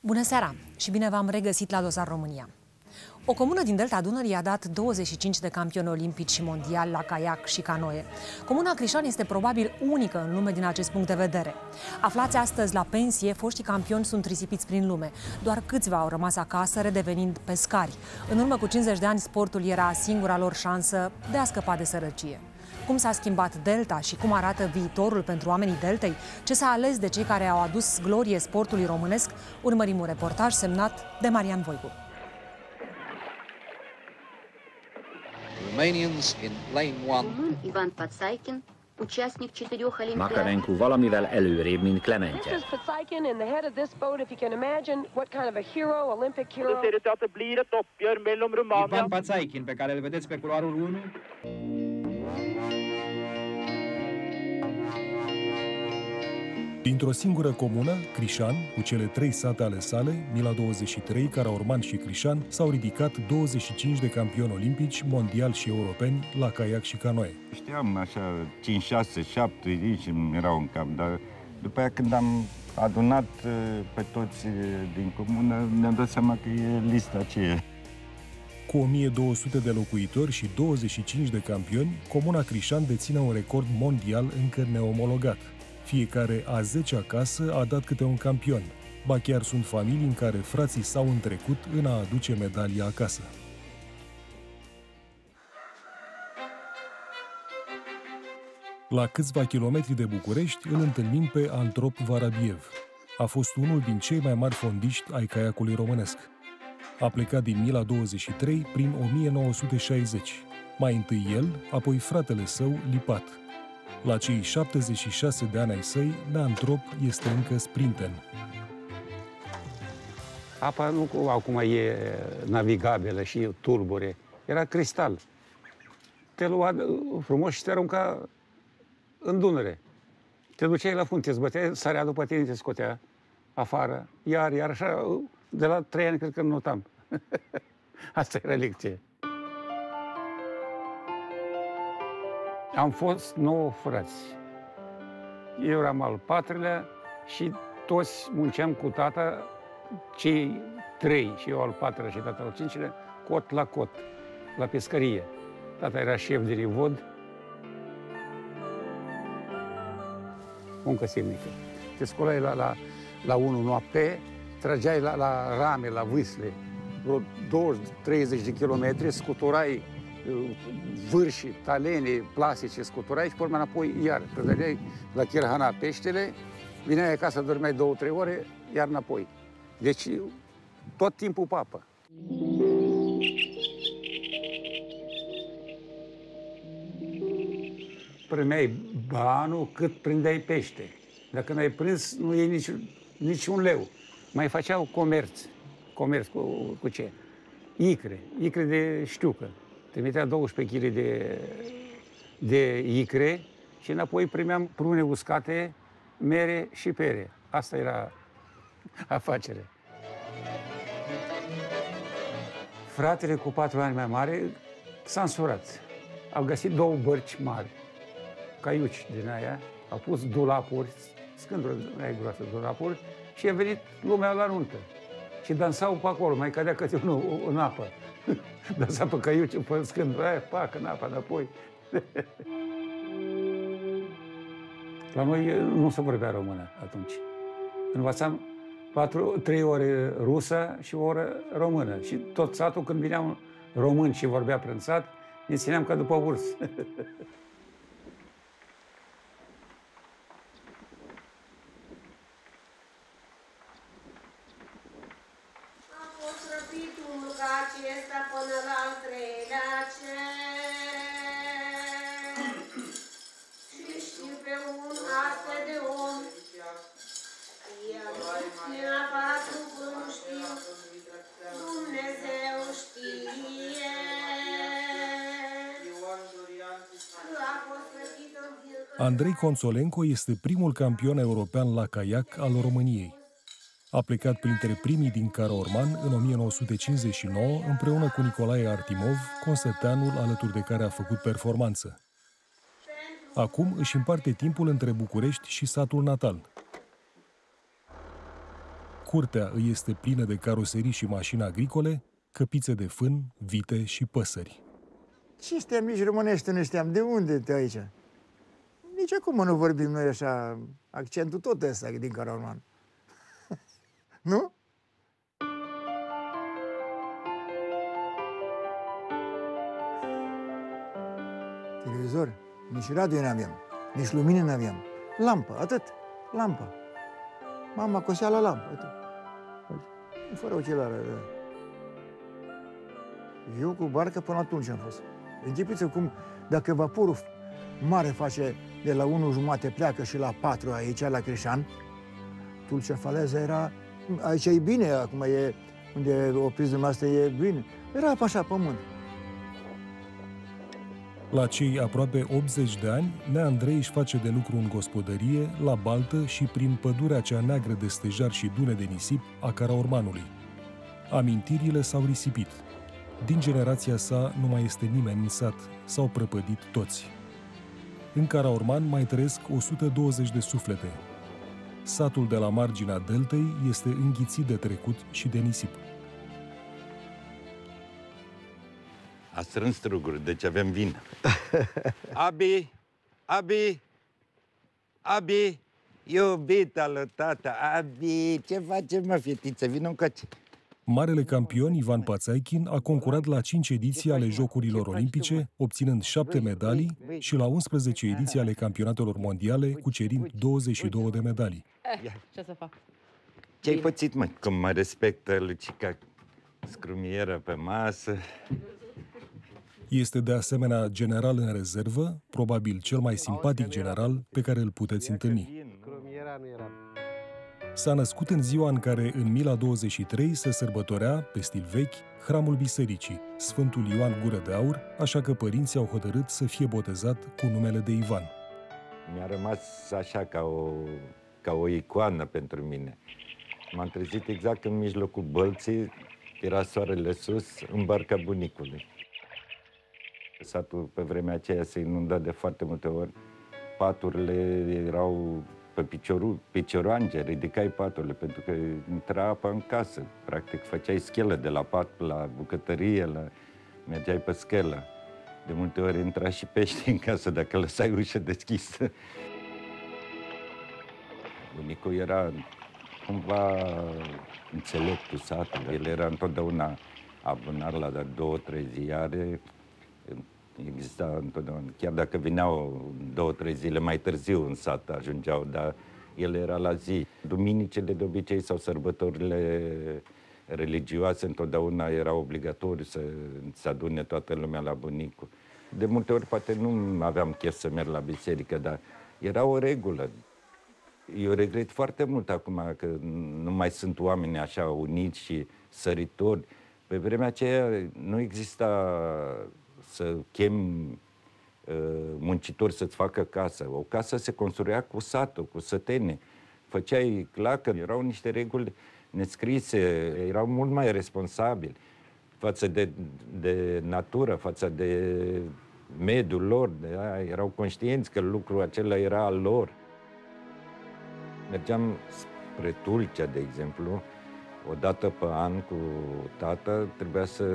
Bună seara și bine v-am regăsit la Dosar România. O comună din Delta Dunării a dat 25 de campioni olimpici și mondiali la caiac și canoe. Comuna Crișan este probabil unică în lume din acest punct de vedere. Aflați astăzi la pensie, foștii campioni sunt risipiți prin lume. Doar câțiva au rămas acasă, redevenind pescari. În urmă cu 50 de ani, sportul era singura lor șansă de a scăpa de sărăcie. Cum s-a schimbat Delta și cum arată viitorul pentru oamenii Deltei? Ce s-a ales de cei care au adus glorie sportului românesc? Urmărim un reportaj semnat de Marian Voicu. Romanians in lane one. Ivan Patsaikin, участник 4 Олимпиад. Makarenko valamivel előrébb, mint Clemente. This is Patsaikin in the head of this boat. If you can imagine what kind of a hero, Olympic hero. Det ser ut til at det blir et oppgjør mellom Romania. Ivan Patsaikin, pe care îl vedeți pe culoarul 1. Dintr-o singură comună, Crișan, cu cele 3 sate ale sale, Mila 23, Caraorman și Crișan, s-au ridicat 25 de campioni olimpici, mondiali și europeni la caiac și canoe. Știam așa 5, 6, 7 idei îmi erau în cap, dar după aia când am adunat pe toți din comună, ne-am dat seama că e lista aceea. Cu 1200 de locuitori și 25 de campioni, comuna Crișan deține un record mondial încă neomologat. Fiecare a 10-a casă a dat câte un campion. Ba chiar sunt familii în care frații s-au întrecut în a aduce medalia acasă. La câțiva kilometri de București îl întâlnim pe Antrop Varabiev. A fost unul din cei mai mari fondiști ai caiacului românesc. A plecat din Mila 23 prin 1960. Mai întâi el, apoi fratele său, Lipat. La cei 76 de ani ai săi, Neantrop este încă sprinten. Apa nu acum e navigabilă și tulbure. Era cristal. Te lua frumos și te arunca în Dunăre. Te duceai la fund, te zbăteai, sărea după tine, te scotea afară. Iar așa, de la 3 ani cred că notam. Asta era lecție. Am fost 9 frați. Eu eram al 4-lea și toți munceam cu tata, cei 3 și eu al 4-lea și tata al 5-lea, cot la cot, la pescărie. Tata era șef de rivod. Muncă semnică. Te scolai la 1 noapte, trageai la rame, la vâsle, vreo 20-30 de kilometri, scuturai vârși, talene, plasice, scuturai și pe urmă înapoi iar. Te dădeai la Chirhana peștele, vineai acasă, dormeai 2-3 ore, iar înapoi. Deci tot timpul papă. Primeai banul cât prindeai pește. Dacă n-ai prins, nu iei nici un leu. Mai făceau comerț. Comerț cu ce? Icre de știucă. Trimitea 12 kg de icre și înapoi primeam prune uscate, mere și pere. Asta era afacere. Fratele cu 4 ani mai mare s-a însurat. Au găsit 2 bărci mari, caiuci din aia, au pus dulapuri, scânduri mai groase, dulapuri, și a venit lumea la nuntă. Și dansau pe acolo, mai cădea câte unul în apă. Dansa pe căiuci, pe scânduri, aia, pac, în apă, înapoi. La noi nu se vorbea română atunci. Învățam 3 ore rusă și o oră română. Și tot satul, când vinea un român și vorbea prin sat, ne țineam ca după urs. Acesta până la al 3-lea cer. Și știu pe un astfel de om, ia patru că nu știu, Dumnezeu știe. Andrei Consolenco este primul campion european la caiac al României. A plecat printre primii din Caraorman în 1959 împreună cu Nicolae Artimov, consăteanul alături de care a făcut performanță. Acum își împarte timpul între București și satul natal. Curtea îi este plină de caroserii și mașini agricole, căpițe de fân, vite și păsări. Ce știam nici românește, nu știam. De unde te aici? Nici acum nu vorbim noi așa, accentul tot ăsta din Caraorman. Nu? Televizor, nici radio n-aveam, nici lumină n-aveam. Lampă, atât, lampă. Mama cosea la lampă, atât. Fără ochelare. Eu cu barca până atunci am fost. Închipuiți cum, dacă vaporul mare face de la 1:30 pleacă și la 4 aici, la Crișan, Tulcea Faleza era... Aici e bine, acum e... Unde opriți dumneavoastră e bine. Era așa, pământ. La cei aproape 80 de ani, Nea Andrei își face de lucru în gospodărie, la baltă și prin pădurea cea neagră de stejar și dune de nisip a Caraormanului. Amintirile s-au risipit. Din generația sa nu mai este nimeni în sat, s-au prăpădit toți. În Caraorman mai trăiesc 120 de suflete. Satul de la marginea deltei este înghițit de trecut și de nisip. A strâns struguri, deci avem vin. Abi, Abi, Abi, iubita lui tata, Abi, ce face, mă, fetiță, vină încoace. Marele campion Ivan Pațaichin a concurat la 5 ediții ale Jocurilor Olimpice, obținând 7 medalii și la 11 ediții ale campionatelor mondiale, cucerind 22 de medalii. Ce să fac? Ce-ai pățit, mă? Cum mă respectă Lucica, scrumieră pe masă. Este de asemenea general în rezervă, probabil cel mai simpatic general pe care îl puteți întâlni. S-a născut în ziua în care, în Mila 23, se sărbătorea, pe stil vechi, hramul bisericii, Sfântul Ioan Gură de Aur, așa că părinții au hotărât să fie botezat cu numele de Ivan. Mi-a rămas așa ca o icoană pentru mine. M-am trezit exact în mijlocul bălții, era soarele sus, în barca bunicului. Satul pe vremea aceea se inunda de foarte multe ori. Paturile erau pe picioroange, ridicai paturile, pentru că intra apa în casă. Practic, făceai schelă de la pat la bucătărie, mergeai pe schelă. De multe ori intra și pește în casă dacă lăsai ușa deschisă. Bunicul era cumva înțeleptul satului. El era întotdeauna abonar la 2-3 ziare. Exista întotdeauna, chiar dacă vineau 2-3 zile mai târziu în sat, ajungeau, dar el era la zi. Duminicile de obicei sau sărbătorile religioase întotdeauna era obligatoriu să se adune toată lumea la bunicul. De multe ori poate nu aveam chef să merg la biserică, dar era o regulă. Eu regret foarte mult acum că nu mai sunt oameni așa uniți și săritori. Pe vremea aceea nu exista să chem muncitori să-ți facă casă. O casă se construia cu satul, cu sătene. Făceai clacă, erau niște reguli nescrise, erau mult mai responsabili față de natură, față de mediul lor. Erau conștienți că lucrul acela era al lor. Mergeam spre Tulcea, de exemplu, o dată pe an cu tata, trebuia să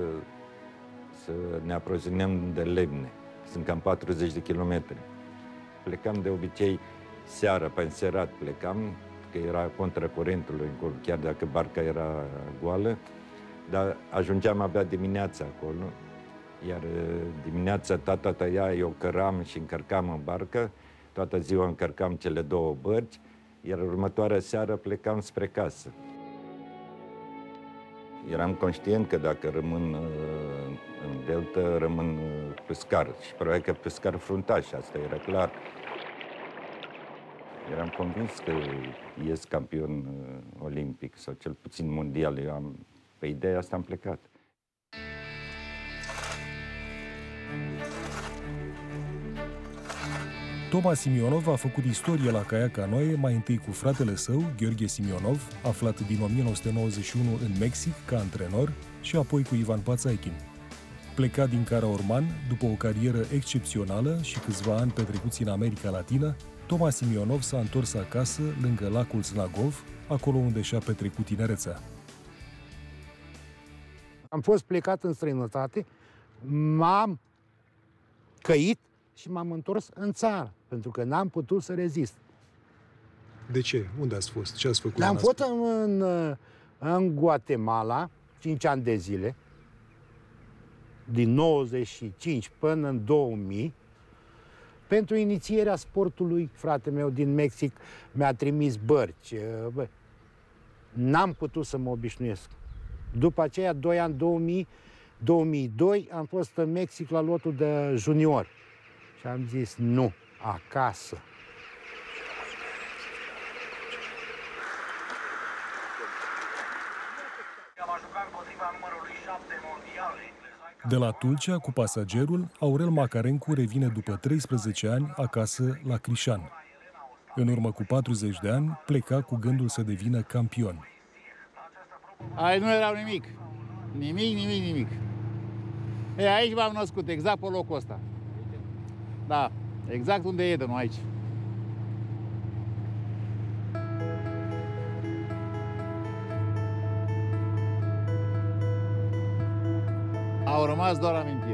ne aprovizionăm de lemne. Sunt cam 40 de kilometri. Plecam de obicei seara, pe înserat plecam, că era contra curentului, chiar dacă barca era goală, dar ajungeam abia dimineața acolo, iar dimineața tata tăia, eu căram și încărcam în barcă, toată ziua încărcam cele 2 bărci, iar următoarea seară plecam spre casă. Eram conștient că dacă rămân în delta, rămân pescar și probabil că pescar fruntaș, asta era clar. Eram convins că ies campion olimpic sau cel puțin mondial. Pe ideea asta am plecat. Toma Simionov a făcut istorie la caiac canoe mai întâi cu fratele său, Gheorghe Simionov, aflat din 1991 în Mexic ca antrenor, și apoi cu Ivan Pațaichin. Plecat din Karaorman, după o carieră excepțională și câțiva ani petrecuți în America Latină, Toma Simionov s-a întors acasă, lângă lacul Snagov, acolo unde și-a petrecut tinerețea. Am fost plecat în străinătate, m-am căit și m-am întors în țară, pentru că n-am putut să rezist. De ce? Unde ați fost? Ce ați făcut? Am fost în Guatemala 5 ani de zile, din 95 până în 2000, pentru inițierea sportului. Fratele meu din Mexic mi-a trimis bărci. N-am putut să mă obișnuiesc. După aceea, 2 ani, 2002, am fost în Mexic la lotul de junior. Și am zis, nu, acasă. De la Tulcea, cu pasagerul, Aurel Macarencu revine după 13 ani acasă la Crișan. În urmă cu 40 de ani, pleca cu gândul să devină campion. Nu erau nimic. Nimic. Aici m-am născut, exact pe locul ăsta. Da, exact unde e Edenul, aici. Au rămas doar amintiri.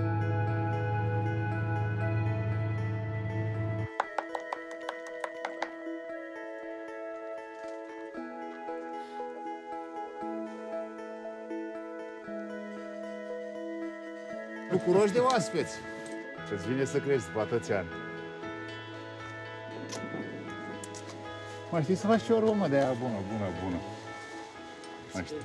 Bucuroși de oaspeți. Îți vine să crezi după atâția ani. Mai știi să faci și o romă de aia bună. Mai știi.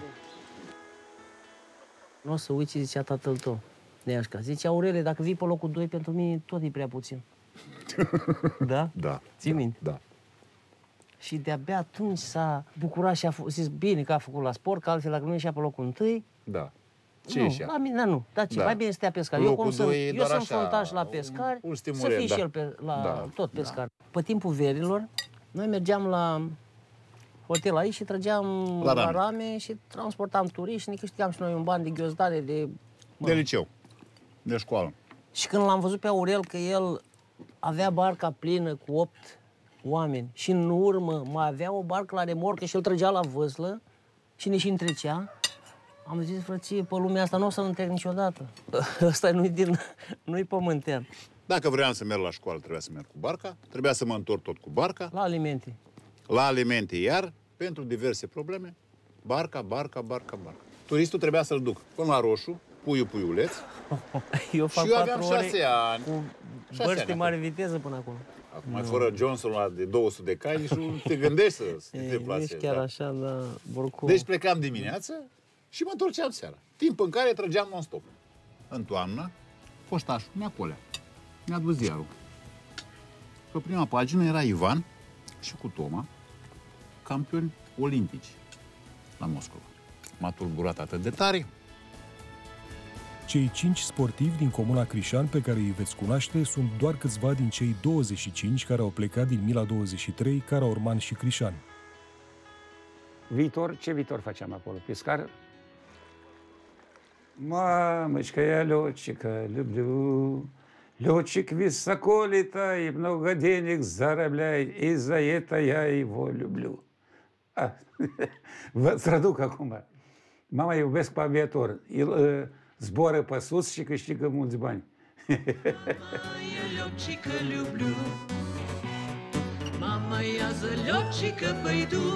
Nu o să uiți ce zicea tatăl tău, Neașca. Zice, Aurele, dacă vii pe locul 2, pentru mine tot e prea puțin. Da? Da. Ții minte? Da. Și de-abia atunci s-a bucurat și a zis, bine că a făcut la sport, că altfel dacă nu ieșea pe locul 1... Da. Ce nu, ieșea? la mine, nu. Dar ce, mai bine să stea pescar. Eu sunt frontaș la pescari, să fie și el tot pescar. Pe timpul verilor, noi mergeam la hotel aici și trăgeam la rame și transportam turiști și ne câștigam și noi un ban de ghiozdare de liceu, de școală. Și când l-am văzut pe Aurel că el avea barca plină cu 8 oameni și în urmă mai avea o barcă la remorcă și el trăgea la văslă și ne și întrecea, am zis, frăție, pe lumea asta nu o să-l întrec niciodată. Ăsta nu-i pământean. Dacă vreau să merg la școală, trebuia să merg cu barca, trebuia să mă întorc tot cu barca. La alimente. La alimente, iar pentru diverse probleme, barca. Turistul trebuia să-l duc până la Roșu, puiuleț. Eu fac și eu aveam 6 ani. Cu bărți de mare viteză până acum. Acum, mai fără Johnson la de 200 de cai, nici nu te gândești să te deplasezi. Nici chiar așa, dar oricum. Deci plecam dimineața și mă întorceam seara. Timp în care trăgeam non-stop. În toamnă, poștașul mi-a dus ziarul. Pe prima pagină era Ivan și cu Toma, campioni olimpici la Moscova. M-a tulburat atât de tare. Cei 5 sportivi din comuna Crișan pe care îi veți cunoaște sunt doar câțiva din cei 25 care au plecat din Mila 23, Karaorman și Crișan. Ce viitor facem acolo? Pescar? Мамочка, я летчика люблю. Летчик высоколетает, много денег зарабатывает, и за это я его люблю. Vă traduc acum. Mama iubesc pe aviator. El zboară pe sus și câștigă mulți bani. Mama я за летчика пойду.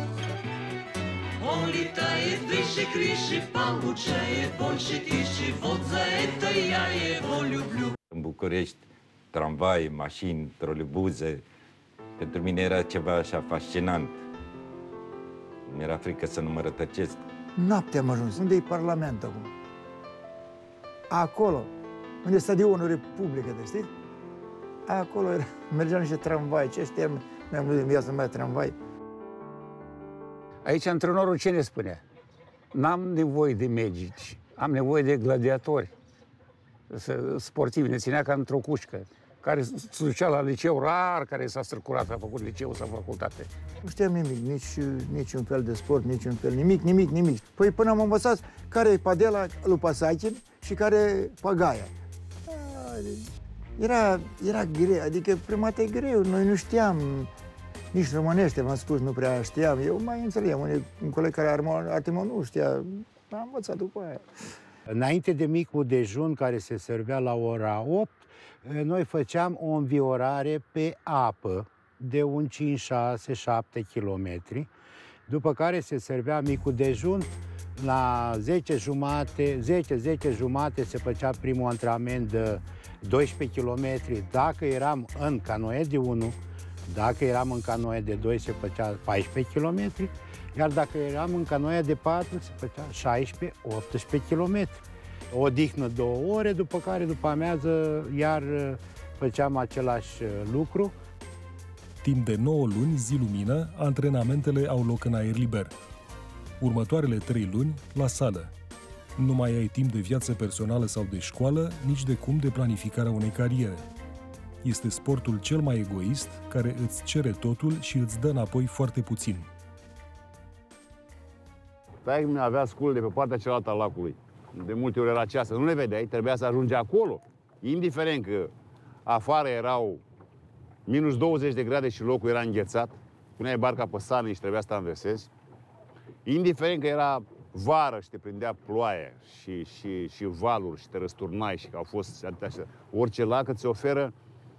Он летает выше крыши, получает больше тысячи. Вот за это я его люблю. În București, tramvai, mașini, trolebuze, pentru mine era ceva așa fascinant. Mi-era frică să nu mă rătăcesc. Noaptea am ajuns. Unde e Parlament acum? Acolo, unde e Stadionul Republică, știi? Acolo mergeam niște tramvai. Ce știam? Mi-am gândit în viața mea tramvai. Aici antrenorul ce ne spunea? N-am nevoie de medici, am nevoie de gladiatori. Sportivi, ne ținea ca într-o cușcă. care se ducea la liceu, rar care s-a strecurat, a făcut liceu sau facultate. Nu știam nimic, niciun fel de sport, niciun fel, nimic. Păi până am învățat care e padela lui Pasachin și care e pagaia. Era greu, adică prima dată e greu, noi nu știam, nici românește, v-am spus, nu prea știam. Eu mai înțelegeam, un coleg care Artimon nu știa, am învățat după aia. Înainte de micul dejun, care se servea la ora 8, noi făceam o înviorare pe apă de un 5, 6, 7 kilometri, după care se servea micul dejun. La 10 jumate se făcea primul antrenament de 12 km. Dacă eram în canoe de 1, dacă eram în canoe de 2, se făcea 14 km, iar dacă eram în canoe de 4, se făcea 16-18 km. O odihnă 2 ore, după care, după amiază, iar făceam același lucru. Timp de 9 luni, zi lumină, antrenamentele au loc în aer liber. Următoarele 3 luni, la sală. Nu mai ai timp de viață personală sau de școală, nici de cum de planificarea unei cariere. Este sportul cel mai egoist, care îți cere totul și îți dă înapoi foarte puțin. Taică-mi avea scul de pe partea cealaltă a lacului. De multe ori era ceasă. Nu le vedeai, trebuia să ajungi acolo. Indiferent că afară erau minus 20 de grade și locul era înghețat, puneai barca pe sală și trebuia să te înversezi. Indiferent că era vară și te prindea ploaie și valuri și te răsturnai și că au fost așa, orice lac îți oferă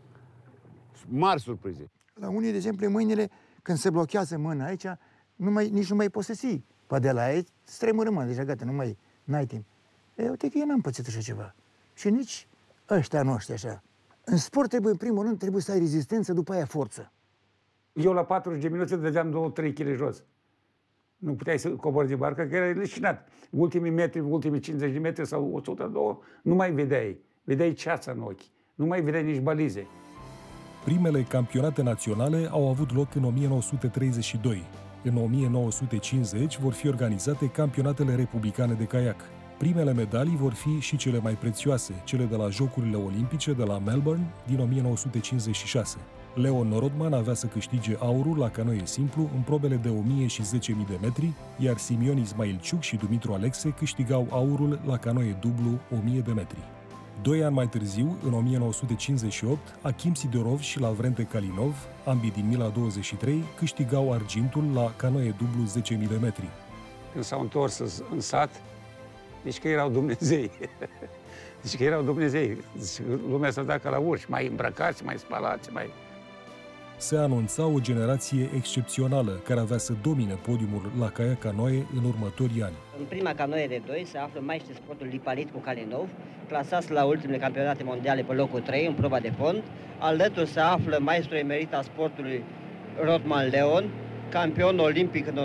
mari surprize. La unii, de exemplu, mâinile, când se blochează mâna aici, nici nu mai poți să ții padela aia, stremură mâna, deja gata, n-ai timp. Uite că eu n-am pățit așa ceva. Și nici ăștia noștri așa. În sport trebuie, în primul rând, trebuie să ai rezistență, după aia forță. Eu la 40 de minute dădeam 2-3 kg jos. Nu puteai să cobori de barcă, că era leșinat. Ultimii metri, ultimii 50 de metri sau 102, nu mai vedeai. Vedeai ceața în ochi. Nu mai vedeai nici balize. Primele campionate naționale au avut loc în 1932. În 1950 vor fi organizate campionatele republicane de caiac. Primele medalii vor fi și cele mai prețioase, cele de la Jocurile Olimpice de la Melbourne din 1956. Leon Rodman avea să câștige aurul la canoe simplu în probele de 1000 și 10.000 de metri, iar Simion Ismailciuc și Dumitru Alexe câștigau aurul la canoe dublu 1000 de metri. 2 ani mai târziu, în 1958, Achim Sidorov și Lavrente Kalinov, ambii din Mila 23, câștigau argintul la canoe dublu 10.000 de metri. Când s-au întors în sat, deci că erau Dumnezei. Deci că erau Dumnezei. Deci lumea s-a dat ca la urși, mai îmbrăcați, mai spălați, mai... Se anunța o generație excepțională care avea să domine podiumul la caiac canoe în următorii ani. În prima canoe de 2 se află maestri sportul Liparit cu Kalinov, clasați la ultimele campionate mondiale pe locul 3 în proba de pont. Alături se află maestru emerit al sportului Rodman Leon, campion olimpic în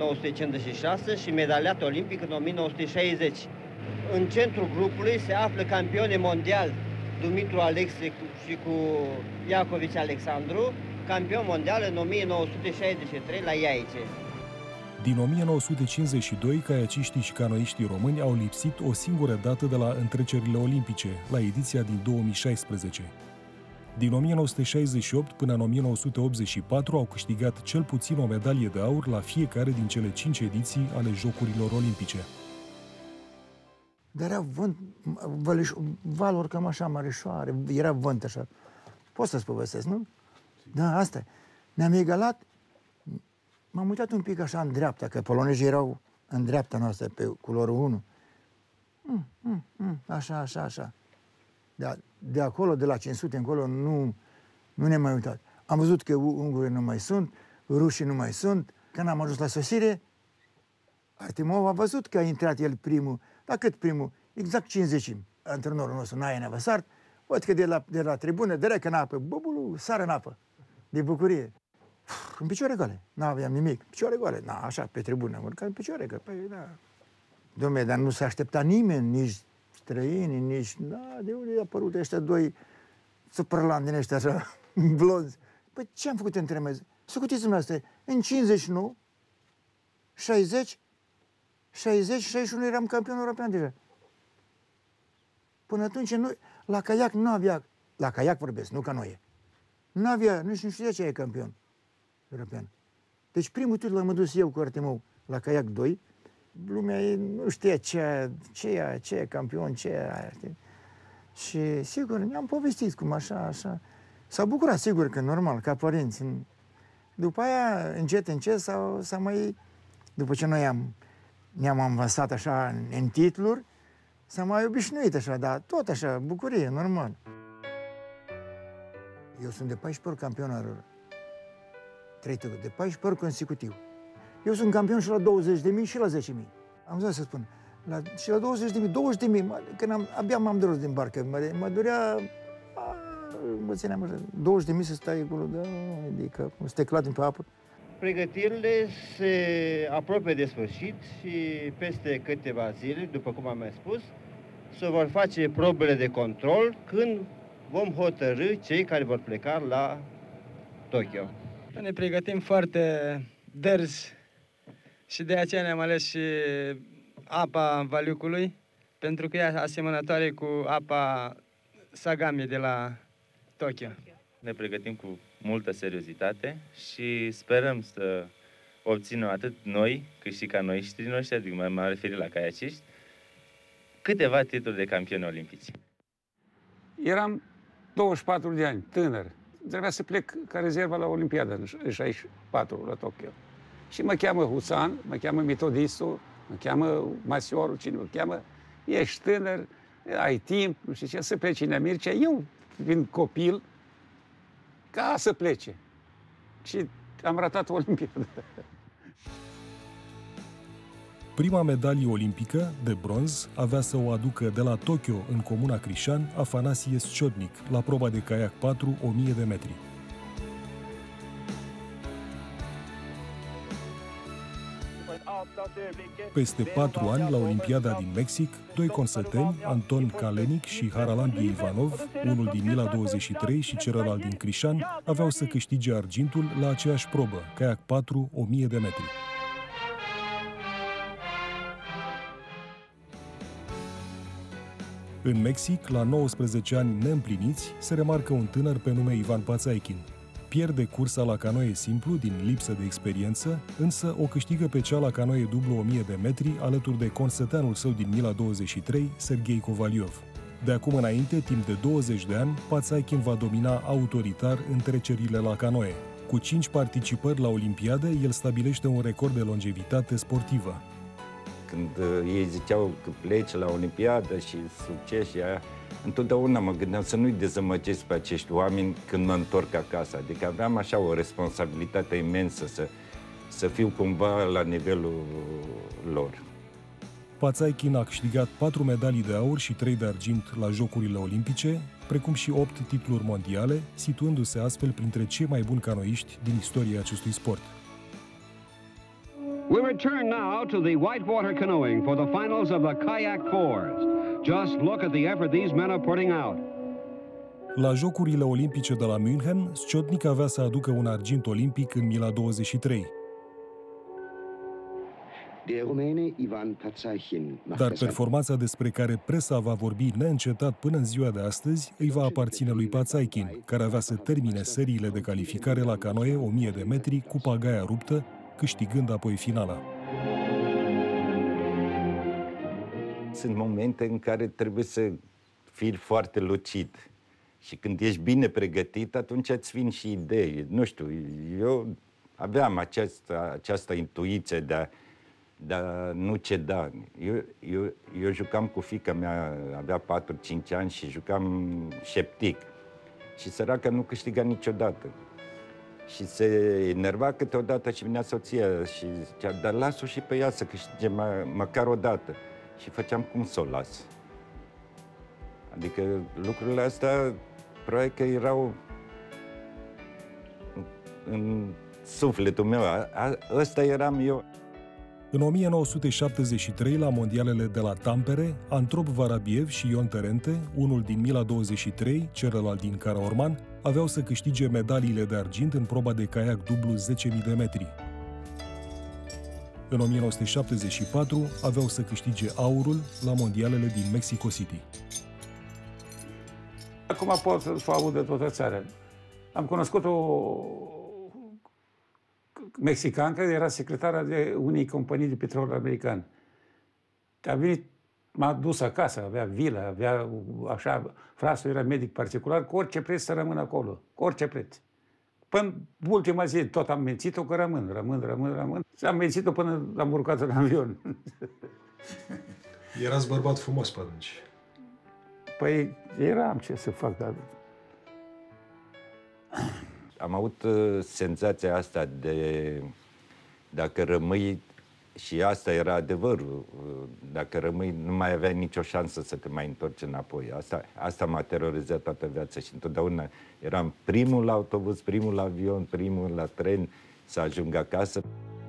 1956 și medaliat olimpic în 1960. În centrul grupului se află campioni mondiali Dumitru Alexe și cu Iacovici Alexandru, campion mondial în 1963 la Iaice. Din 1952, caiaciștii și canoiștii români au lipsit o singură dată de la întrecerile olimpice, la ediția din 2016. Din 1968 până în 1984 au câștigat cel puțin o medalie de aur la fiecare din cele 5 ediții ale Jocurilor Olimpice. Dar era vânt, valuri cam așa, mărișoare, era vânt așa. Poți să-ți povestesc, nu? Da, asta. Ne-am egalat, m-am uitat un pic așa în dreapta, că polonezii erau în dreapta noastră, pe culorul 1. Așa. De acolo, de la 500 încolo, nu ne-am mai uitat. Am văzut că ungurii nu mai sunt, rușii nu mai sunt. Când am ajuns la sosire, Artimov a văzut că a intrat el primul. Dar cât primul? Exact 50. Antrenorul nostru, Naia Nevăsart, văd că de la tribună, direct în apă, bubulu, sară în apă, de bucurie. În picioare goale, n-aveam nimic. Picioare goale, așa, pe tribună, mărca în picioare, că, păi, da. Dom'le, dar nu s-a așteptat nimeni, nici străini, nici... de unde a apărut ăștia 2 suprălandini ăștia așa, blonzi? Păi ce am făcut între mezi? Scutiți dumneavoastră, în 59, 60, 61 eram campion european deja. Până atunci, noi, la caiac nu avea La caiac vorbesc, nu canoe. Nu avea, nu știa ce e campion european. Deci primul titlu l-am dus eu cu Artemou la caiac 2. Lumea nu știa ce e campion, ce e aia, știi? Și sigur, ne-am povestit cum așa. S-au bucurat, sigur, că normal, ca părinți. După aia, încet, s-a mai... După ce noi ne-am învățat așa în titluri, s-a mai obișnuit așa, dar tot așa, bucurie, normal. Eu sunt de 14 ori campion al 3 titluri, de 14 ori consecutiv. Eu sunt campion și la 20.000 și la 10.000. Am zis să spun. Și la 20.000, 20.000, când abia m-am dus din barcă, mă durea... Mă țineam așa, 20.000 să stai acolo, da, adică să te clatin pe apă. Pregătirile se apropie de sfârșit și peste câteva zile, după cum am mai spus, se vor face probele de control când vom hotărî cei care vor pleca la Tokyo. Ne pregătim foarte derzi și de aceea ne-am ales și apa Valiucului, pentru că e asemănătoare cu apa Sagami de la Tokyo. Ne pregătim cu multă seriozitate și sperăm să obținem atât noi, cât și canoiștii noștri, adică m-am referit la caiaciști, câteva titluri de campioni olimpici. Eram 24 de ani, tânăr. Trebuia să plec ca rezervă la Olimpiada în 64 la Tokyo. Și mă cheamă Husan, mă cheamă metodistul, mă cheamă masiorul, cine mă cheamă. Ești tânăr, ai timp, nu știu ce, să pleci în Mircea. Eu, fiind copil, ca să plece. Și am ratat Olimpiada. Prima medalie olimpică, de bronz, avea să o aducă de la Tokyo, în comuna Crișan, Afanasie Sciotnic, la proba de caiac 4, 1000 de metri. Peste 4 ani, la Olimpiada din Mexic, doi consăteni, Anton Kalenic și Haralambie Ivanov, unul din Mila 23 și celălalt din Crișan, aveau să câștige argintul la aceeași probă, caiac 4, 1000 de metri. În Mexic, la 19 ani neîmpliniți, se remarcă un tânăr pe nume Ivan Pațaichin. Pierde cursa la canoe simplu din lipsă de experiență, însă o câștigă pe cea la canoe dublu 1000 de metri alături de consăteanul său din Mila 23, Serghei Kovaliov. De acum înainte, timp de 20 de ani, Pațaichin va domina autoritar întrecerile la canoe. Cu 5 participări la Olimpiadă, el stabilește un record de longevitate sportivă. Când ei ziceau că pleci la Olimpiadă și succes și aia, întotdeauna mă gândeam să nu-i dezamăgesc pe acești oameni când mă întorc acasă. Adică aveam așa o responsabilitate imensă să fiu cumva la nivelul lor. Pațaichin a câștigat 4 medalii de aur și 3 de argint la Jocurile Olimpice, precum și 8 titluri mondiale, situându-se astfel printre cei mai buni canoiști din istoria acestui sport. We return now to the whitewater canoeing for the finals of the kayak fours. Just look at the effort these men are putting out. La Jocurile Olimpice de la München, Sciotnic avea să aducă un argint olimpic în Mila 23. Dar performanța despre care presa va vorbi neîncetat până în ziua de astăzi îi va aparține lui Pațaichin, care avea să termine seriile de calificare la canoe 1000 de metri cu pagaia ruptă, câștigând apoi finala. Sunt momente în care trebuie să fii foarte lucid. Și când ești bine pregătit, atunci îți vin și idei. Nu știu, eu aveam această intuiție de a nu ceda. Eu jucam cu fiica mea, avea 4-5 ani și jucam șeptic. Și săraca nu câștiga niciodată. Și se enerva câteodată și vinea soția și zicea, dar las-o și pe ea să câștige măcar o dată. Și făceam cum să o las. Adică lucrurile astea, probabil că erau în sufletul meu. Ăsta eram eu. În 1973, la mondialele de la Tampere, Antrop Varabiev și Ion Terente, unul din Mila 23, celălalt din Karaorman, aveau să câștige medaliile de argint în proba de caiac dublu 10.000 de metri. În 1974, aveau să câștige aurul la mondialele din Mexico City. Acum pot să aud de toată țara. Am cunoscut o mexicancă, era secretară de unei companii de petrol american. A venit, m-a dus acasă, avea vilă, avea așa, frasul era medic particular, cu orice preț să rămân acolo, cu orice preț. Până ultima zi tot am mențit-o că rămân. Și am mențit-o până am urcat în avion. Erați bărbat frumos pe atunci. Păi eram, ce să fac, dar... Am avut senzația asta de dacă rămâi, și asta era adevărul, dacă rămâi, nu mai aveai nicio șansă să te mai întorci înapoi. Asta m-a terorizat toată viața și întotdeauna eram primul la autobuz, primul la avion, primul la tren să ajung acasă.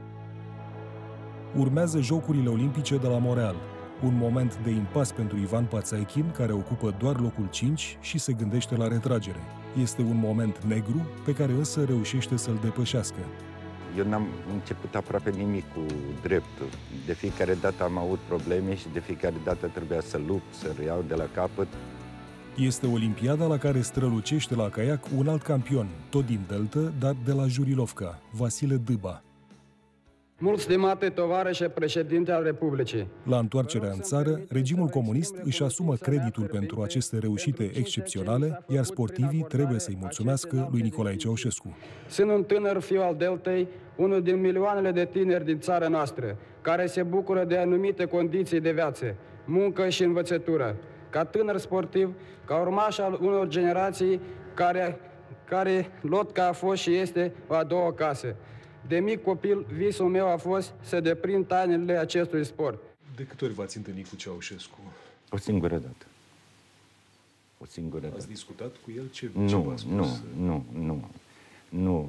Urmează Jocurile Olimpice de la Montreal. Un moment de impas pentru Ivan Pațaichin, care ocupă doar locul 5 și se gândește la retragere. Este un moment negru, pe care însă reușește să-l depășească. Eu n-am început aproape nimic cu dreptul. De fiecare dată am avut probleme și de fiecare dată trebuia să lupt, să reiau de la capăt. Este olimpiada la care strălucește la caiac un alt campion, tot din Delta, dar de la Jurilovca, Vasile Dâba. Mult stimate tovarășe președinte al Republicii. La întoarcerea în țară, regimul comunist își asumă creditul pentru aceste reușite excepționale, iar sportivii trebuie să-i mulțumească lui Nicolae Ceaușescu. Sunt un tânăr fiu al Deltei, unul din milioanele de tineri din țara noastră, care se bucură de anumite condiții de viață, muncă și învățătură. Ca tânăr sportiv, ca urmaș al unor generații care Lotca a fost și este o a doua casă. De mic copil, visul meu a fost să deprind tainele acestui sport. De câte ori v-ați întâlnit cu Ceaușescu? O singură dată. O singură dată. Ați discutat cu el? Ce v-a spus? Nu.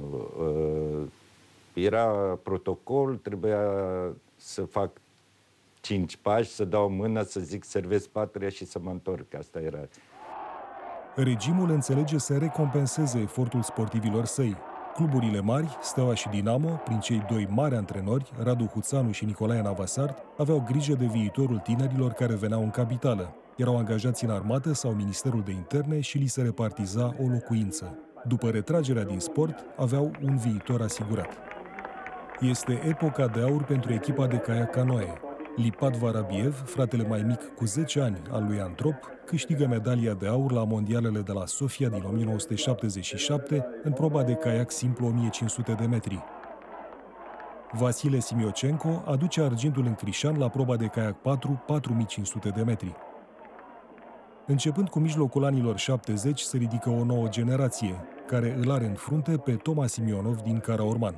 Era protocol, trebuia să fac 5 pași, să dau mâna, să zic servesc patria și să mă întorc. Asta era. Regimul înțelege să recompenseze efortul sportivilor săi. Cluburile mari, Steaua și Dinamo, prin cei doi mari antrenori, Radu Huțanu și Nicolae Navasart, aveau grijă de viitorul tinerilor care veneau în capitală. Erau angajați în armată sau Ministerul de Interne și li se repartiza o locuință. După retragerea din sport, aveau un viitor asigurat. Este epoca de aur pentru echipa de caiac canoe. Lipat Varabiev, fratele mai mic cu 10 ani al lui Antrop, câștigă medalia de aur la mondialele de la Sofia din 1977 în proba de caiac simplu 1500 de metri. Vasile Simiocenko aduce argintul în Crișan la proba de caiac 4 4500 de metri. Începând cu mijlocul anilor 70, se ridică o nouă generație, care îl are în frunte pe Toma Simionov din Karaorman.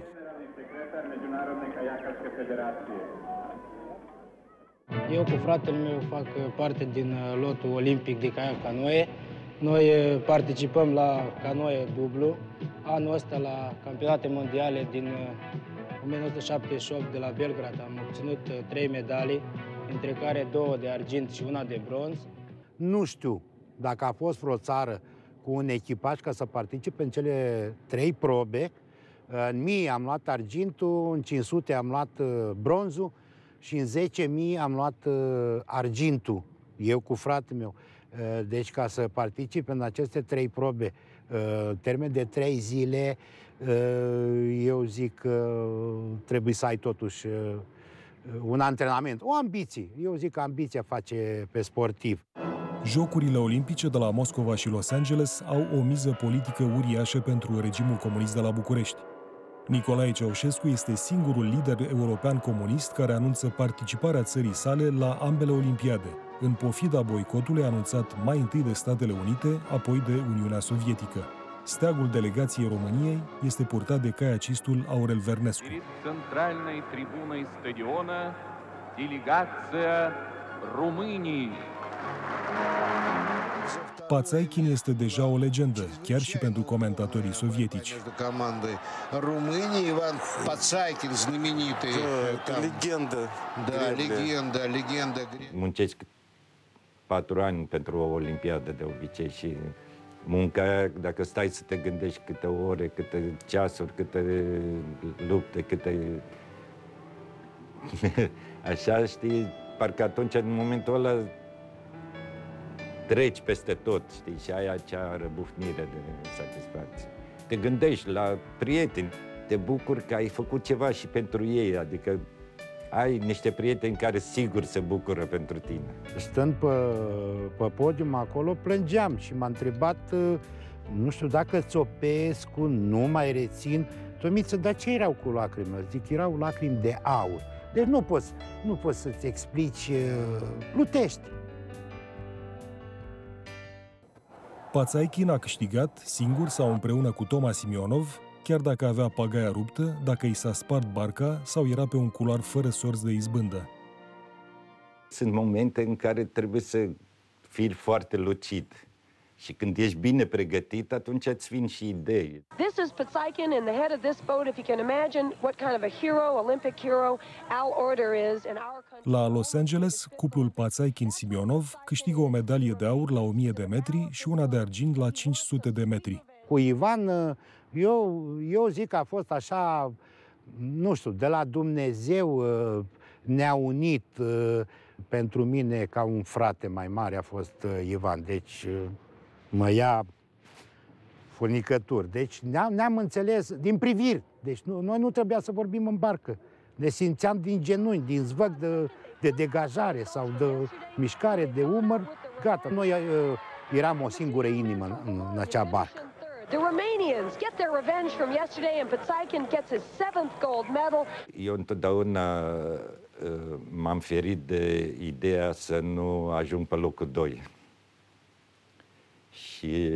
Eu cu fratele meu fac parte din lotul olimpic de caiac canoe. Noi participăm la canoe dublu. Anul ăsta la campionate mondiale din 1978 de la Belgrad am obținut 3 medalii, între care 2 de argint și 1 de bronz. Nu știu dacă a fost vreo țară cu un echipaj ca să participe în cele 3 probe. În 1000 am luat argintul, în 500 am luat bronzul și în 10.000 am luat argintul, eu cu fratele meu. Deci ca să particip în aceste 3 probe, termen de 3 zile, eu zic că trebuie să ai totuși un antrenament, o ambiție. Eu zic că ambiția face pe sportiv. Jocurile olimpice de la Moscova și Los Angeles au o miză politică uriașă pentru regimul comunist de la București. Nicolae Ceaușescu este singurul lider european comunist care anunță participarea țării sale la ambele olimpiade, în pofida boicotului anunțat mai întâi de Statele Unite, apoi de Uniunea Sovietică. Steagul delegației României este purtat de caiacistul Aurel Vernescu. Centralnej tribunei stadiona, delegația României. Pațaichin este deja o legendă, chiar și pentru comentatorii sovietici. România, Ivan Pațaichin, знаменитый. Legendă. Da, legendă. Muncești 4 ani pentru o olimpiadă de obicei și munca, dacă stai să te gândești câte ore, câte ceasuri, câte lupte, câte... Așa, știi, parcă atunci, în momentul ăla, treci peste tot, știi, și ai acea răbufnire de satisfacție. Te gândești la prieteni, te bucuri că ai făcut ceva și pentru ei, adică ai niște prieteni care sigur se bucură pentru tine. Stând pe podium acolo, plângeam și m-a întrebat, nu știu dacă Țopescu, nu mai rețin, Tomiță, dar ce erau cu lacrimile? Zic, erau lacrimi de aur. Deci nu poți să-ți explici, plutești. Pațaichin a câștigat, singur sau împreună cu Toma Simionov, chiar dacă avea pagaia ruptă, dacă i s-a spart barca sau era pe un culoar fără sorți de izbândă. Sunt momente în care trebuie să fii foarte lucid. Și când ești bine pregătit, atunci îți vin și idei. This is Patzaikin in the head of this boat. If you can imagine what kind of a hero, Olympic hero, Al Order is in our country. La Los Angeles, cuplul Patzaikin-Simionov câștigă o medalie de aur la 1000 de metri și una de argint la 500 de metri. Cu Ivan, eu zic că a fost așa, nu știu, de la Dumnezeu ne-a unit. Pentru mine, ca un frate mai mare, a fost Ivan. Deci mă ia funicături. Deci ne-am înțeles din priviri. Deci noi nu trebuia să vorbim în barcă. Ne simțeam din genunchi, din zvăc de degajare sau de mișcare de umăr. Gata, noi eram o singură inimă în acea barcă. The Romanians get their revenge from yesterday and Patzaikin gets his 7th gold medal. Eu întotdeauna m-am ferit de ideea să nu ajung pe locul 2. Și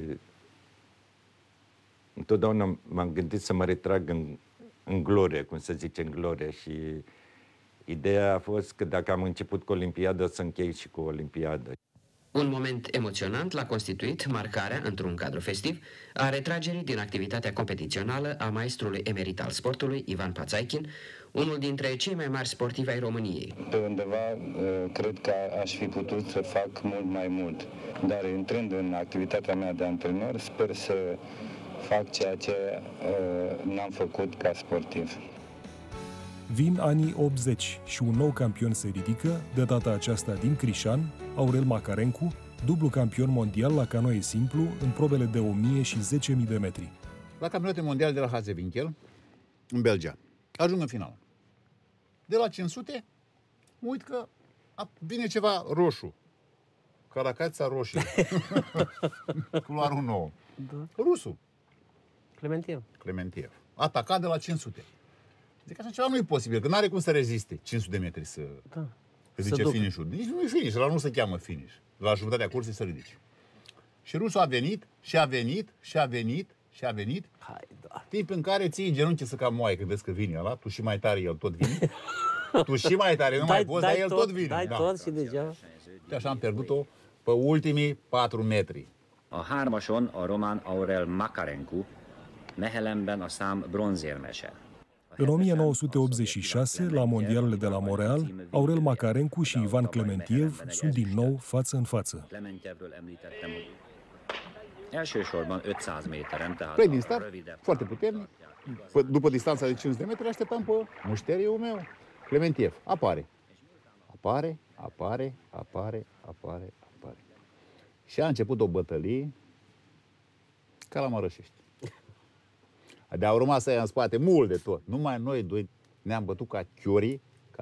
întotdeauna m-am gândit să mă retrag în glorie, cum se zice, în glorie. Și ideea a fost că dacă am început cu Olimpiada, să închei și cu Olimpiada. Un moment emoționant l-a constituit marcarea, într-un cadru festiv, a retragerii din activitatea competițională a maestrului emerit al sportului, Ivan Patzaikin, unul dintre cei mai mari sportivi ai României. Pe undeva, cred că aș fi putut să fac mult mai mult, dar intrând în activitatea mea de antrenor, sper să fac ceea ce n-am făcut ca sportiv. Vin anii 80 și un nou campion se ridică, de data aceasta din Crișan, Aurel Macarencu, dublu campion mondial la canoe simplu în probele de 1000 și 10.000 de metri. La campionate mondiale de la Hazewinkel, în Belgia, ajung în finală. De la 500, mă uit că vine ceva roșu. Caracața roșie. Culoarul nou. Da. Rusul. Clementiev. Atacat de la 500. Zic, așa ceva nu e posibil, că n-are cum să reziste 500 de metri să zice finish-ul. Nici nu e finish, la nu se cheamă finish. La jumătatea cursei să ridice. Și rusul a venit, și a venit, și a venit, și a venit. Timp în care ții genunchii să cam moaie, când vezi că vine ăla, tu și mai tare, el tot vine. Tu și mai tare, nu mai poți, dar el tot vine. Dai tot și degeaba. Și așa am pierdut-o pe ultimii 4 metri. A hármason a román Aurel Macarencu, Mehelemben a szám bronzérmese. În 1986, la mondialele de la Montreal, Aurel Macarencu și Ivan Clementiev sunt din nou față în față. Plec din start, foarte puternic. După distanța de 500 de metri, așteptam pe mușteriul meu, Clementiev. Apare. Și a început o bătălie ca la Mărășești. De-au rămas aia în spate, mult de tot. Numai noi doi ne-am bătut ca chiorii.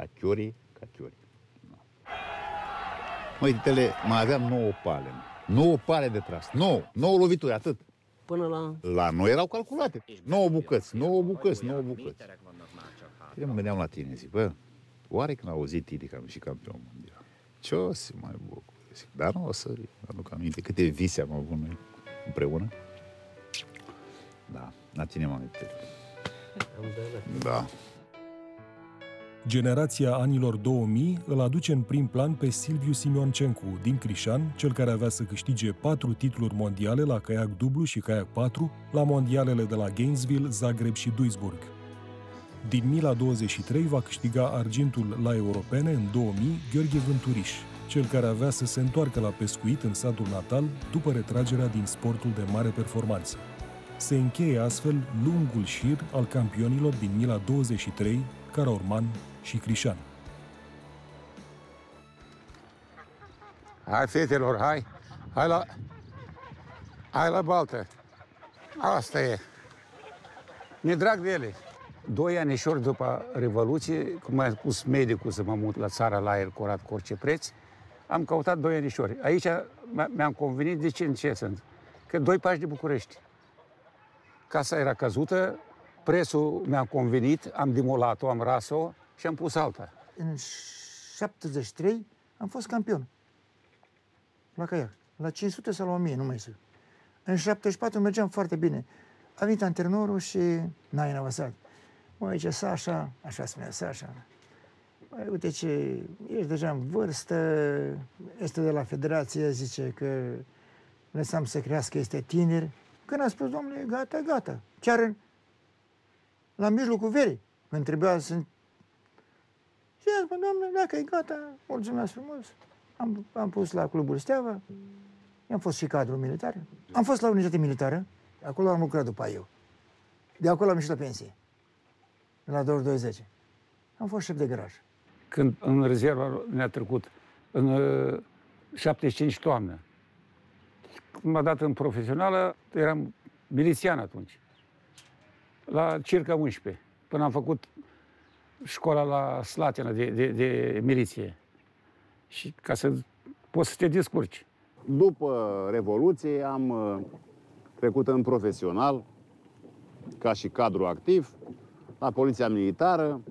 Măi, titele, mai aveam 9 pale. 9 pale de tras. 9 lovituri, atât. Până la... La noi erau calculate. 9 bucăți. Eu mă gândeam la tine, zic, bă, oare când a auzit Titi că am ieșit campion mondial? Ce o să mai bucur? Zic, dar nu o să aduc aminte câte vise am avut noi împreună. Da, la tine m-am uitat. Da. Generația anilor 2000 îl aduce în prim plan pe Silviu Simioncencu din Crișan, cel care avea să câștige 4 titluri mondiale la caiac dublu și caiac 4 la mondialele de la Gainesville, Zagreb și Duisburg. Din Mila 23 va câștiga argintul la europene în 2000 Gheorghe Vânturiș, cel care avea să se întoarcă la pescuit în satul natal după retragerea din sportul de mare performanță. Se încheie astfel lungul șir al campionilor din Mila 23, Caraorman și Crișan. Hai, fetelor, hai! Hai la baltă. Asta e. Mi-e drag de ele. 2 anișori după Revoluție, cum mi-a spus medicul să mă mut la țara la aer curat cu orice preț, am căutat 2 anișori. Aici mi-am convenit de ce sunt. Că 2 pași de București. Casa era căzută, prețul mi-a convenit, am demolat-o, am ras-o și am pus alta. În 73 am fost campion la caiac. La 500 sau la 1000, nu mai știu. În 74 mergeam foarte bine. A venit antrenorul și n-a învățat. Mă, aici Sașa, așa spunea Sașa. Băi, uite ce, ești deja în vârstă, este de la federație, zice că lăsam să crească, este tineri. Când a spus, domnule, gata, gata. Chiar la mijlocul verii, când trebuia să... Și a spus, domnule, dacă e gata, mulțumesc frumos. Am pus la Clubul Steaua, am fost și cadru militar. Am fost la unitate militară, acolo am lucrat după eu. De acolo am ieșit la pensie, la 22-10. Am fost șef de garaj. Când în rezervă ne-a trecut, în 75 toamnă, când m-a dat în profesională, eram milițian atunci, la circa 11, până am făcut școala la Slatina de miliție. Și ca să poți să te descurci. După Revoluție am trecut în profesional, ca și cadru activ, la Poliția Militară.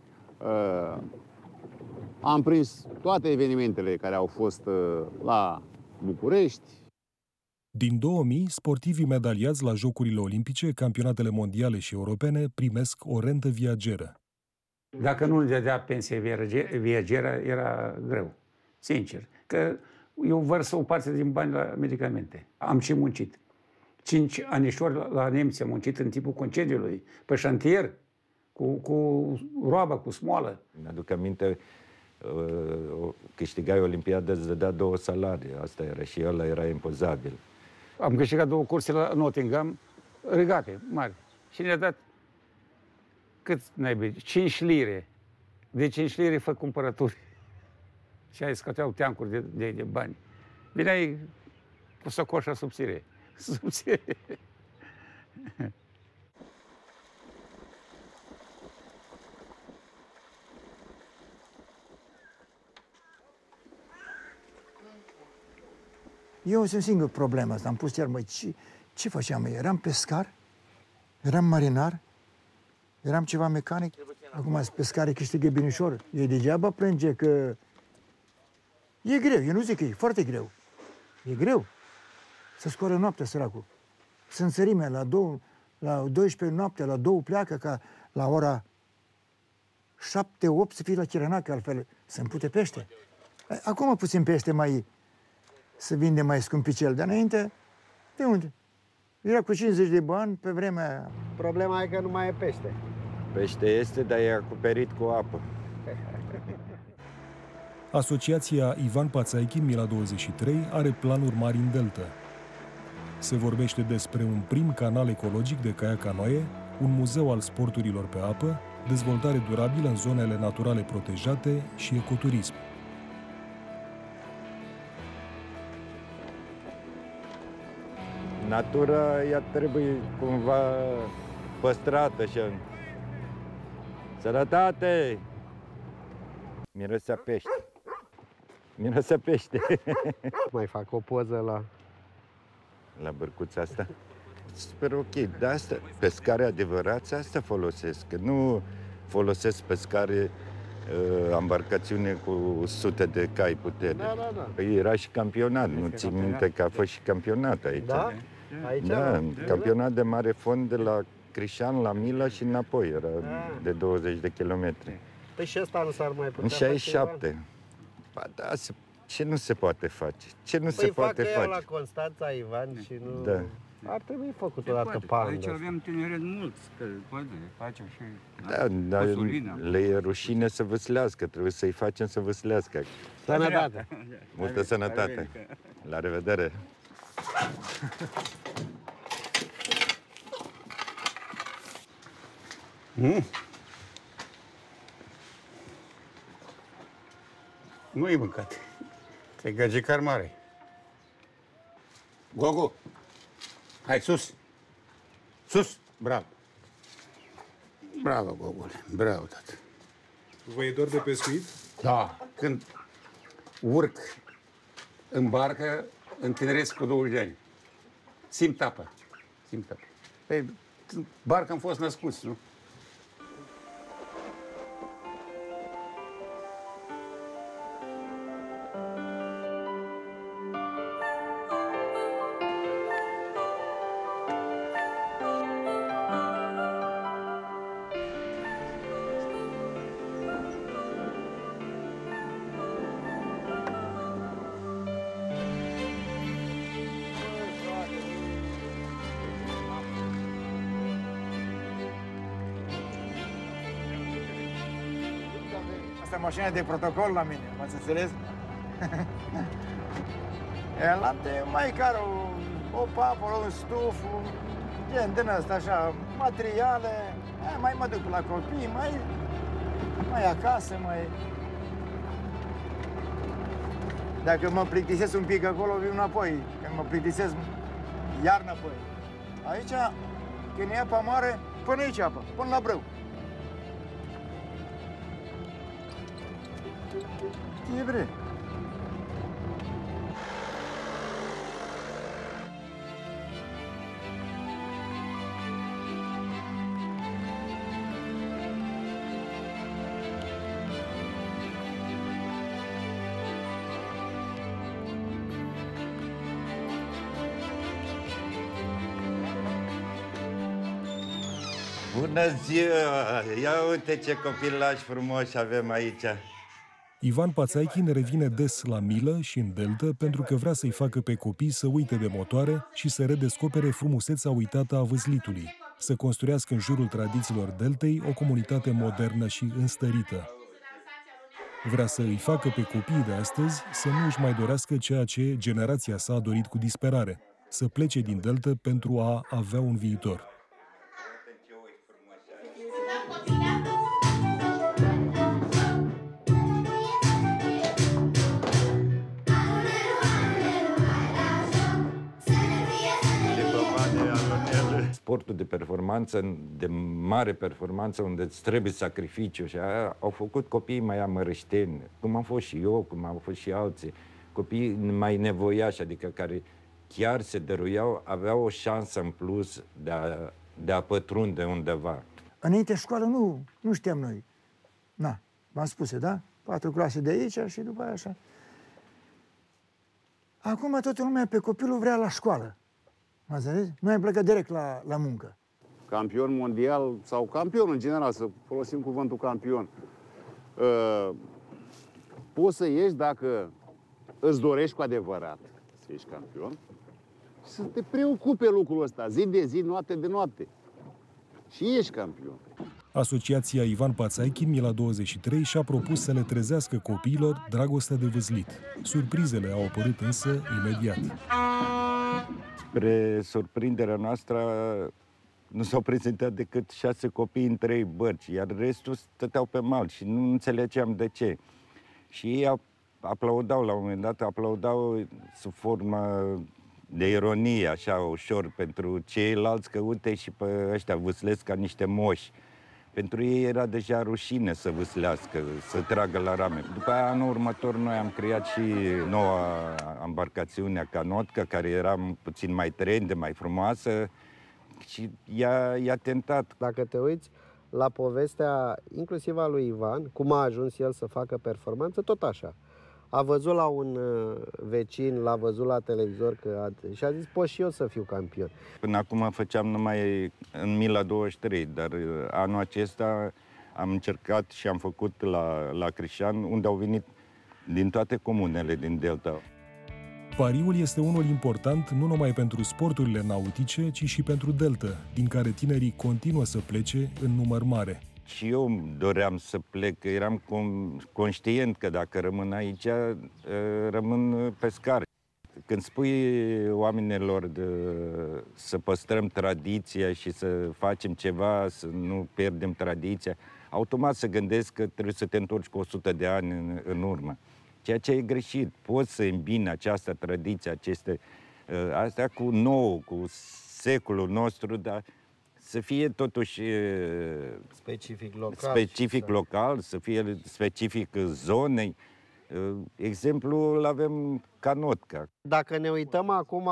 Am prins toate evenimentele care au fost la București. Din 2000, sportivii medaliați la Jocurile Olimpice, campionatele mondiale și europene primesc o rentă viageră. Dacă nu ne dădea pensie viageră, era greu. Sincer. Că eu vărsă o parte din bani la medicamente. Am și muncit. 5 anișori la nemți am muncit în timpul concediului, pe șantier, cu roabă, cu smoală. Mi-aduc aminte, câștigai Olimpiada, îți dădea 2 salarii. Asta era și ăla era impozabil. Am câștigat 2 curse la Nottingham, regate mari. Și ne-a dat, cât n-ai 5 lire. De 5 lire fă cumpărături. Și ai scoteau teancuri de bani. Vineai cu sacoșa subțire. Subțire. Eu sunt singur problema asta. Am pus iar, măi, ce făceam? Eram pescar, eram marinar, eram ceva mecanic. Acum, pescare câștigă binișor. E degeaba plânge că... E greu, eu nu zic că e foarte greu. E greu să scoară noaptea, săracul. Să înțărime la 12 noaptea, la 2 pleacă, ca la ora 7-8 să fie la Chirănac, că altfel să împute pește. Acum puțin pește mai... să vinde mai scumpicel, dar înainte, de unde? Era cu 50 de bani pe vremea aia. Problema e că nu mai e pește. Pește este, dar e acoperit cu apă. Asociația Ivan Pațaichin Mila 23 are planuri mari în delta. Se vorbește despre un prim canal ecologic de caiac-canoe, un muzeu al sporturilor pe apă, dezvoltare durabilă în zonele naturale protejate și ecoturism. Natura, ea trebuie cumva păstrată și... Sănătate! Mirosea pește. Mirosea pește. Mai fac o poză la bărcuța asta. Super ok, dar asta, pescare adevărați, asta folosesc. Nu folosesc pescare, embarcațiune cu sute de cai putere. Da. Era și campionat, nu țin minte că a fost și campionat aici. Da? Aici? Da, campionat de mare fond de la Crișan la Mila și înapoi, era de 20 de kilometri. Păi și ăsta nu s-ar mai putea în 67. Ba da, ce nu se poate face? Ce nu se poate face? Păi la Constanța, Ivan, și nu... Da. Ar trebui făcut o dată pandă. Aici avem tineret mulți, că poate facem și... Da, dar le e rușine să vâslească, trebuie să-i facem să vâslească. Sănătate! Multă sănătate! La revedere! Nu-i mâncat. E gagicar mare. Gogo! Hai, sus! Sus! Bravo! Bravo, Gogole! Bravo, tată! Vă e dor de pescuit? Da. Când urc în barcă, întineresc cu 20 de ani. Simt apa. Simt apa. Păi, barcă am fost născuți, nu? Asta e mașina de protocol la mine, m-ați înțeles? L-am de mai caro, o papură, un stuf, gen din ăsta, așa, materiale. Mai mă duc la copii, mai acasă, mai... Dacă mă plictisesc un pic acolo, vin înapoi. Când mă plictisesc, iar înapoi. Aici, când e apa mare, până aici apa, până la brâu. Ibre. Bună ziua! Ia uite ce copilași frumoși avem aici. Ivan Pațaichin revine des la Milă și în Deltă pentru că vrea să-i facă pe copii să uite de motoare și să redescopere frumusețea uitată a văzlitului, să construiască în jurul tradițiilor Deltei o comunitate modernă și înstărită. Vrea să îi facă pe copiii de astăzi să nu își mai dorească ceea ce generația sa a dorit cu disperare, să plece din Deltă pentru a avea un viitor. Sportul de performanță, de mare performanță, unde îți trebuie sacrificiu și aia, au făcut copiii mai amărășteni, cum am fost și eu, cum au fost și alții. Copiii mai nevoiași, adică care chiar se dăruiau, aveau o șansă în plus de a pătrunde undeva. Înainte școală nu știam noi. Na, v-am spus, da? 4 clase de aici și după aia așa. Acum toată lumea pe copilul vrea la școală. M-ați înțeles? Noi am plecat direct la muncă. Campion mondial sau campion în general, să folosim cuvântul campion. Poți să ieși dacă îți dorești cu adevărat să ieși campion și să te preocupe lucrul ăsta, zi de zi, noapte de noapte. Și ești campion. Asociația Ivan Pațaichin, Mila 23, și-a propus să le trezească copiilor dragostea de văzlit. Surprizele au apărut însă imediat. Spre surprinderea noastră, nu s-au prezentat decât 6 copii în 3 bărci, iar restul stăteau pe mal și nu înțelegeam de ce. Și ei aplaudau, la un moment dat, aplaudau sub formă de ironie, așa, ușor, pentru ceilalți, că uite și pe ăștia vâslesc ca niște moși. Pentru ei era deja rușine să vâslească, să tragă la rame. După aia, anul următor, noi am creat și noua embarcațiune, canotcă, care era puțin mai trendy, mai frumoasă și i-a tentat. Dacă te uiți la povestea, inclusiv a lui Ivan, cum a ajuns el să facă performanță, tot așa. A văzut la un vecin, l-a văzut la televizor și a zis, pot și eu să fiu campion. Până acum făceam numai în Mila 23, dar anul acesta am încercat și am făcut la Crișan, unde au venit din toate comunele din Delta. Pariul este unul important nu numai pentru sporturile nautice, ci și pentru Delta, din care tinerii continuă să plece în număr mare. Și eu doream să plec, eram conștient că dacă rămân aici, rămân pescar. Când spui oamenilor să păstrăm tradiția și să facem ceva, să nu pierdem tradiția, automat se gândesc că trebuie să te întorci cu 100 de ani în urmă. Ceea ce e greșit. Poți să îmbini această tradiție, aceste astea cu nou, cu secolul nostru, dar să fie totuși specific local, să fie specific zonei. Exemplu îl avem Canotca. Dacă ne uităm acum,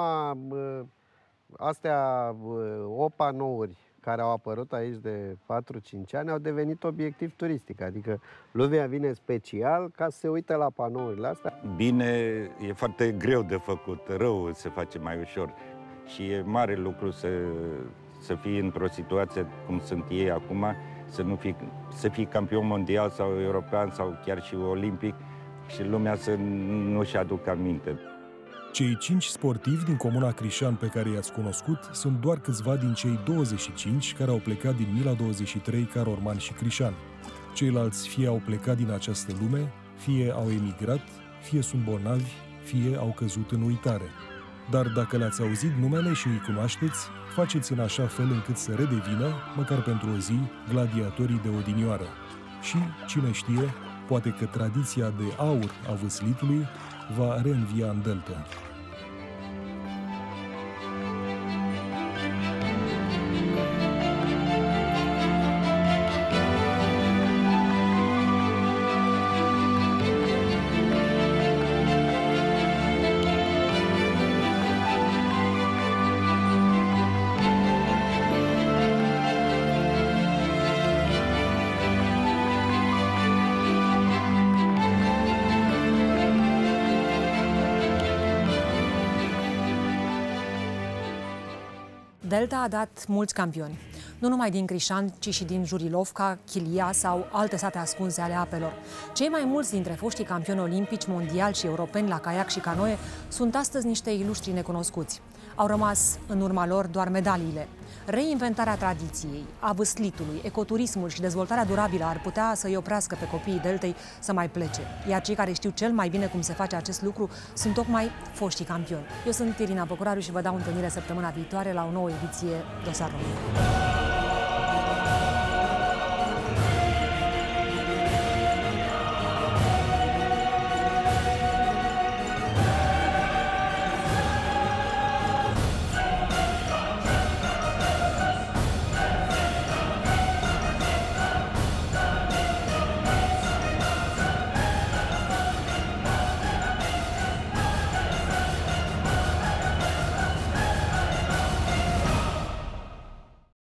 astea 8 panouri care au apărut aici de 4-5 ani au devenit obiectiv turistic, adică lumea vine special ca să se uite la panourile astea. Bine e foarte greu de făcut, rău se face mai ușor și e mare lucru să fii într-o situație cum sunt ei acum, să fii campion mondial sau european sau chiar și olimpic și lumea să nu-și aducă aminte. Cei 5 sportivi din comuna Crișan pe care i-ați cunoscut sunt doar câțiva din cei 25 care au plecat din Mila 23, Carorman și Crișan. Ceilalți fie au plecat din această lume, fie au emigrat, fie sunt bolnavi, fie au căzut în uitare. Dar dacă le-ați auzit numele și îi cunoașteți, faceți în așa fel încât să redevină, măcar pentru o zi, gladiatorii de odinioară. Și, cine știe, poate că tradiția de aur a văslitului va reînvia în Delta. Delta a dat mulți campioni, nu numai din Crișan, ci și din Jurilovca, Chilia sau alte sate ascunse ale apelor. Cei mai mulți dintre foștii campioni olimpici, mondiali și europeni la caiac și canoe sunt astăzi niște ilustri necunoscuți. Au rămas în urma lor doar medaliile. Reinventarea tradiției, a vâslitului, ecoturismul și dezvoltarea durabilă ar putea să-i oprească pe copiii Deltei să mai plece. Iar cei care știu cel mai bine cum se face acest lucru sunt tocmai foștii campioni. Eu sunt Irina Băcuraru și vă dau întâlnire săptămâna viitoare la o nouă ediție Dosar Român.